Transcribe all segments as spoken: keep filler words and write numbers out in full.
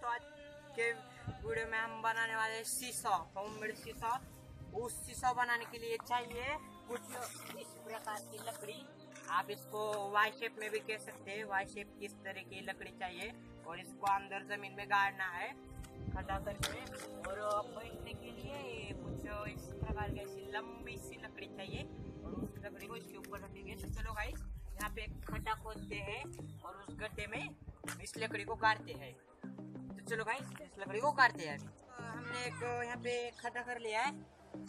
आज के वीडियो में हम बनाने वाले हैं शीशा, होममेड शीशा। उस शीशा बनाने के लिए चाहिए कुछ इस प्रकार की लकड़ी। आप इसको वाई शेप में भी कह सकते हैं। वाई शेप किस तरह की लकड़ी चाहिए और इसको अंदर जमीन में गाड़ना है खड़ा करके। और बैठने के लिए कुछ इस प्रकार की ऐसी लंबी सी लकड़ी चाहिए और उस लकड़ी को इसके ऊपर रखेंगे। तो चलो गाइस, यहाँ पे एक खड्डा खोदते हैं और उस गड्ढे में इस लकड़ी को काटते हैं। तो चलो गाइस, इस लकड़ी को काटते हैं। अभी तो हमने एक यहाँ पे खड्डा कर लिया है।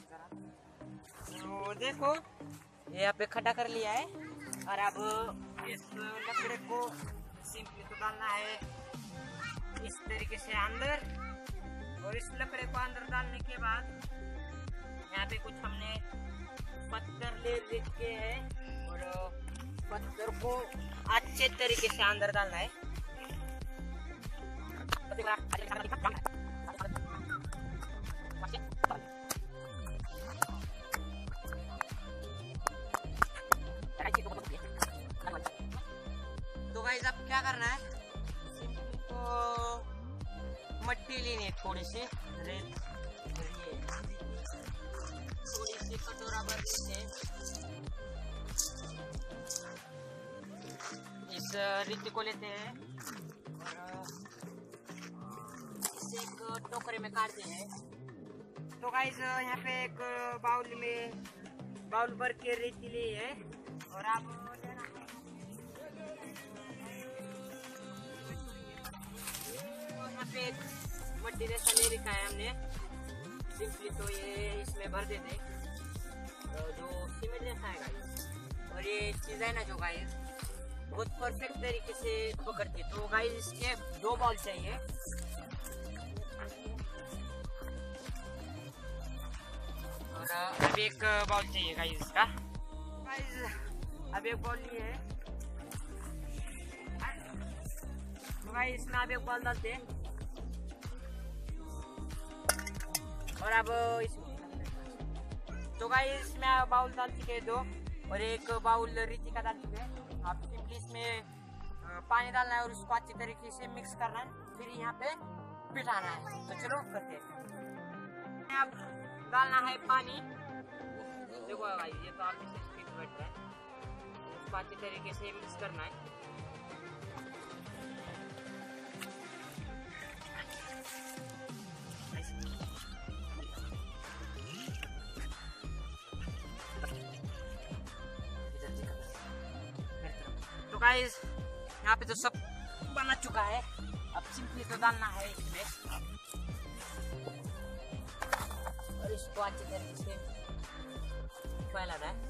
तो देखो, यहाँ पे खड्डा कर लिया है और अब इस लकड़ी को सिंपली तो डालना है इस तरीके से अंदर। और इस लकड़ी को अंदर डालने के बाद यहाँ पे कुछ हमने पत्थर ले रखे हैं और पत्थर को अच्छे तरीके से अंदर डालना है। तो गाइस, अब क्या करना है, सिंपली तो मट्टी लेनी है, थोड़ी सी रेत, थोड़ी सी कटोरा भर से इस रेती को लेते हैं और इसे एक टोकरे में काटते हैं। तो गाइस, यहाँ पे एक बाउल में बाउल भर के रेती ली है और आप यहाँ पे एक मट्टी जैसा ले रखा है हमने। सिंपली तो ये इसमें भर देते जो सीमेंट जैसा है गाइस। और ये चीज है ना जो गाइस बहुत परफेक्ट तरीके से पकड़ती है। तो गाइस, इसके दो बॉल चाहिए और अब एक बॉल चाहिए गाइस इसका। गाइस, अब एक बॉल लिए है तो गाइस इसमें अब एक बॉल डालते हैं और अब इस तो गाइस इसमें बाउल डाल चुके हैं दो और एक बाउल रेती का डाल चुके हैं। आप सिंपली इसमें पानी डालना है और उसको अच्छी तरीके से मिक्स करना है, फिर यहाँ पे पिटाना है। तो चलो करते हैं। अब डालना है पानी। देखो भाई, ये तो आप इसे स्पीड बैठता है, उसको अच्छी तरीके से मिक्स करना है। तो गाइस, यहाँ पे तो सब बना चुका है। अब सिंपली तो डालना है इसमें और इसको अच्छी तरीके से फैलाना है।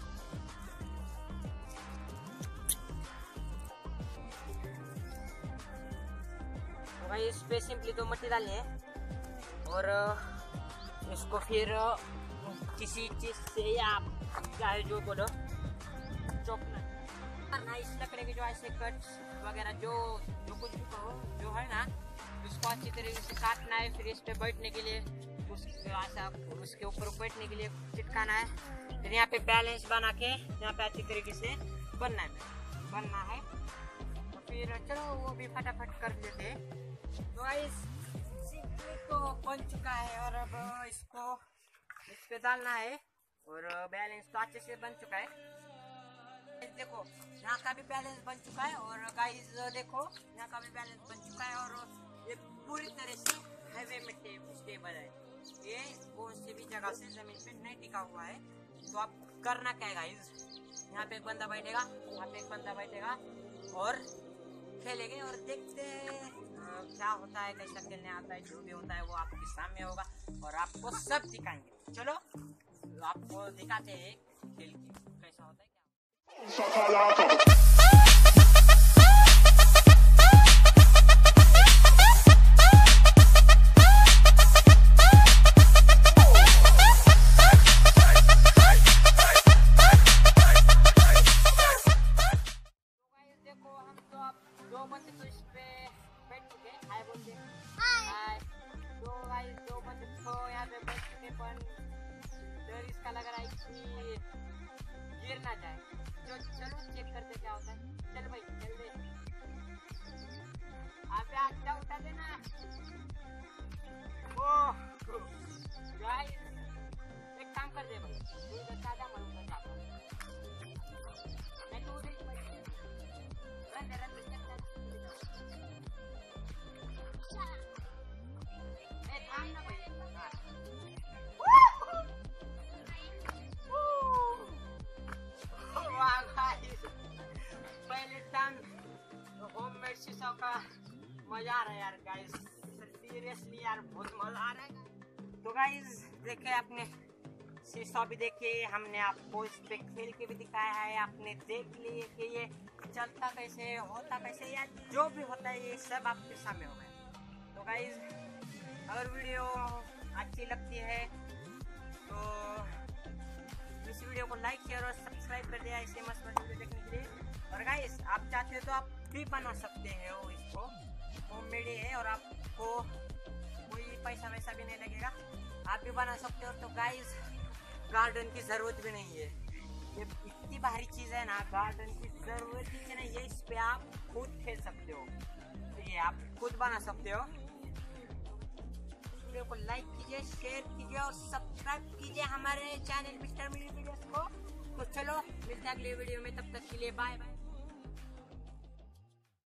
तो भाई इस पे सिंपली तो मिट्टी डालनी है और इसको फिर किसी चीज से या चाहे जो बोलो चौपना करना। इस लकड़ी के जो ऐसे कट वगैरह जो जो कुछ भी कहो जो है ना, उसको अच्छी तरीके से काटना है। फिर इस पे बैठने के लिए उस ऐसा उसके ऊपर बैठने के लिए चिटकाना है। फिर यहाँ पे बैलेंस बना के यहाँ पे अच्छी तरीके से बनना है बनना है तो फिर चलो वो भी फटाफट कर लेते हैं। तो गाइस, सिंपली तो बन चुका है और अब इसको इस पे डालना है और बैलेंस तो अच्छे से बन चुका है। देखो, यहाँ का भी बैलेंस बन चुका है और गाइस देखो, यहाँ का भी बैलेंस बन चुका है और ये पूरी तरह से हाईवे में स्टेबल है। ये कौन सी भी जगह से जमीन पे नहीं टिका हुआ है। तो आप करना क्या है गाइस, यहाँ पे एक बंदा बैठेगा, यहाँ पे एक बंदा बैठेगा और खेलेंगे और देखते हैं क्या होता है, कैसा खेलने आता है, जो भी होता है वो आपके सामने होगा और आपको सब दिखाएंगे। चलो आपको दिखाते हैं खेल कैसा होता है। देखो, हम तो अब दो बंदे तो इस पे बैठ चुके हैं। हाय बोलते हैं। हाय। दो गाइस दो बंदे तो यहाँ पे बैठ चुके, पर डर इसका लग रहा है कि गिर ना जाए। जो चलो चेक करते क्या होता है। चल भाई चल दे, आप उठा देना। ताजा मरूंगा चाहता मैं तो उधर ही बैठ रन रन ए थाम ना भाई वाह गाइस पहले टाइम होममेड शीशों का मजा आ रहा है यार गाइस, सीरियसली यार बहुत मजा आ रहा है। तो गाइस देखे आपने शीशा भी देखे, हमने आपको इस पे खेल के भी दिखाया है, आपने देख लिए कि ये चलता कैसे होता कैसे या जो भी होता है ये सब आपके सामने हो गया। तो गाइस अगर वीडियो अच्छी लगती है तो इस वीडियो को लाइक शेयर और सब्सक्राइब कर दिया ऐसे मस्त मस्त वीडियो देखने के लिए। और गाइस आप चाहते हो तो आप भी बना सकते हैं वो, इसको होममेड है और आपको कोई पैसा वैसा भी नहीं लगेगा, आप भी बना सकते हो। तो गाइस गार्डन की जरूरत भी नहीं है, ये इतनी भारी चीज है ना, गार्डन की जरूरत ही नहीं है, इस पे आप खुद खेल सकते हो, तो ये आप खुद बना सकते हो। वीडियो को लाइक कीजिए, शेयर कीजिए और सब्सक्राइब कीजिए हमारे चैनल मिस्टर मिनी वीडियोस को। तो चलो मिलते हैं अगले वीडियो में, तब तक के लिए बाय बाय।